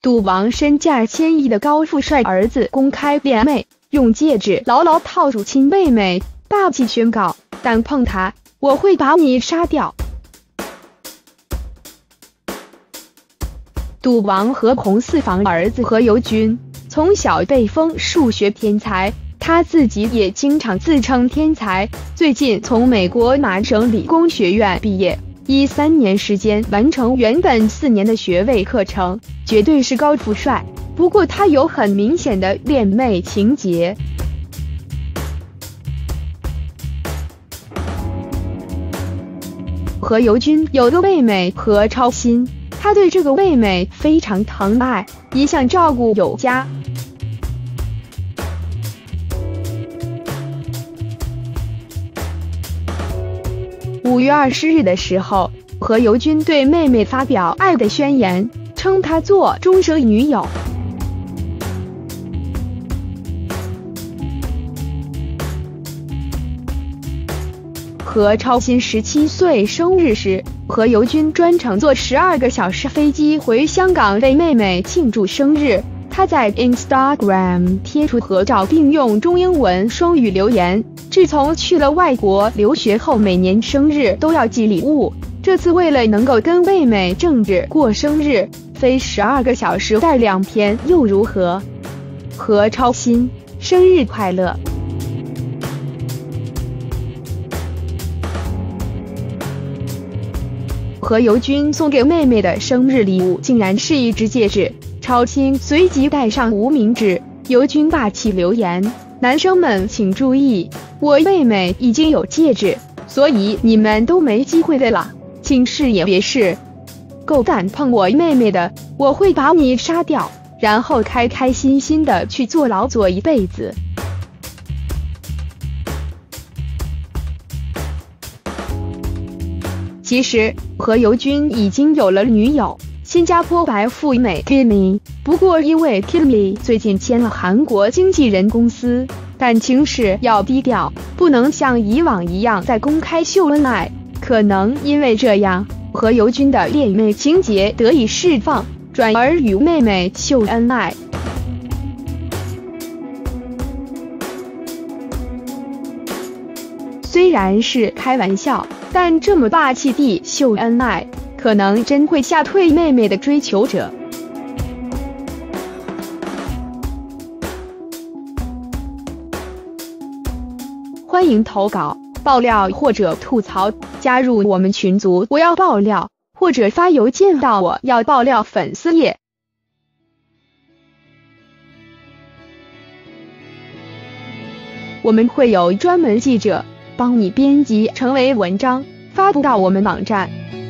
赌王身价千亿的高富帅儿子公开恋妹，用戒指牢牢套住亲妹妹，霸气宣告：敢碰他，我会把你杀掉。赌王何鸿四房儿子何猷君从小被封数学天才，他自己也经常自称天才。最近从美国麻省理工学院毕业，以3年时间完成原本4年的学位课程，绝对是高富帅。不过他有很明显的恋妹情节。何猷君有个妹妹何超欣，他对这个妹妹非常疼爱，一向照顾有加。5月20日的时候，何猷君对妹妹发表爱的宣言，称她做终生女友。何超欣17岁生日时，何猷君专程坐12个小时飞机回香港为妹妹庆祝生日。他在 Instagram 贴出合照，并用中英文双语留言：自从去了外国留学后，每年生日都要寄礼物，这次为了能够跟妹妹正日过生日，飞12个小时带2篇又如何？何超欣，生日快乐！何猷君送给妹妹的生日礼物竟然是一只戒指，超欣随即戴上无名指。猷君霸气留言：男生们请注意，我妹妹已经有戒指，所以你们都没机会的啦，请试也别试。够敢碰我妹妹的，我会把你杀掉，然后开开心心的去坐牢坐一辈子。其实何猷君已经有了女友，新加坡白富美 Kimi， 不过因为 Kimi 最近签了韩国经纪人公司，感情事要低调，不能像以往一样在公开秀恩爱。可能因为这样，何猷君的恋妹情节得以释放，转而与妹妹秀恩爱。虽然是开玩笑，但这么霸气地秀恩爱，可能真会吓退妹妹的追求者。欢迎投稿、爆料或者吐槽，加入我们群组我要爆料，或者发邮件到我要爆料粉丝页。我们会有专门记者帮你编辑成为文章，发布到我们网站。